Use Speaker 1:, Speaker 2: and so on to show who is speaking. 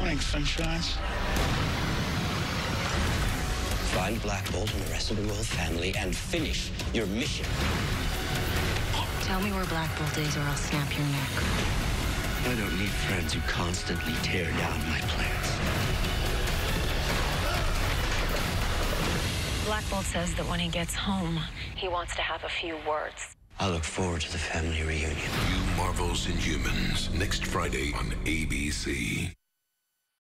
Speaker 1: morning, sunshines.
Speaker 2: Find Black Bolt and the rest of the Royal family and finish your mission.
Speaker 3: Tell me where Black Bolt is or I'll snap your neck.
Speaker 2: I don't need friends who constantly tear down my plans.
Speaker 3: Black Bolt says that when he gets home, he wants to have a few words.
Speaker 2: I look forward to the family reunion.
Speaker 4: New Marvel's Inhumans, next Friday on ABC.